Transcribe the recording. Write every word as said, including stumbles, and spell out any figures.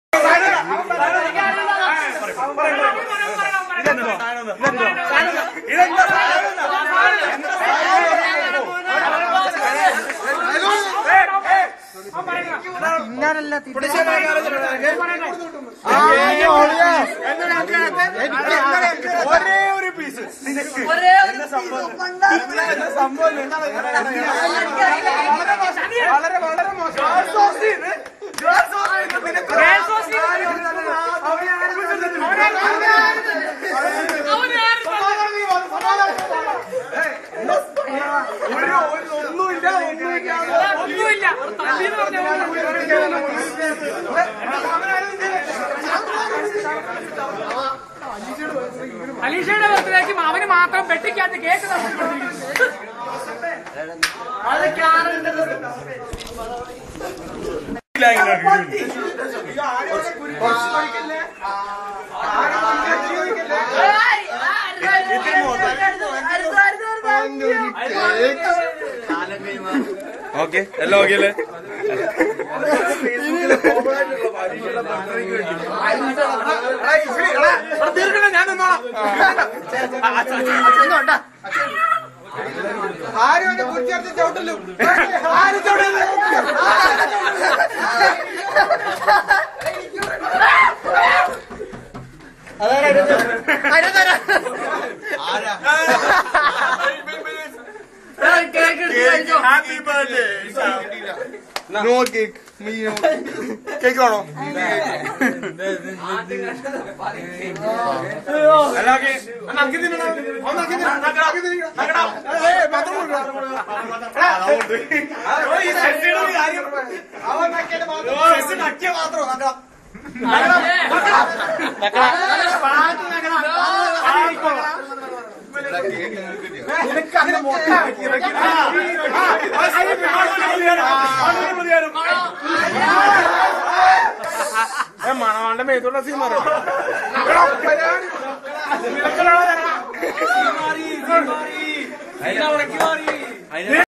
ഒരേ ഒരു പീസ് സംഭവം വളരെ വളരെ മോശം. ഒന്നുമില്ല ഒന്നുമില്ല അലീഷയുടെ ബർത്ത്ഡേക്ക് അവന് മാത്രം പെട്ടിക്കകത്ത് കേക്ക് ഓക്കെ എല്ലാം ഓക്കെ അല്ലേ? തീർക്കണം, ഞാൻ നിന്നോളാം. ആരും എന്നെ കുറിച്ചേർത്ത് ചവിട്ടല്ലോ. ആരും ചവിട്ടല്ലോ. Happy birthday. No cake. Cake വേണോ? മണവാളുടെ മേത്തോടെ സീൻ മാറി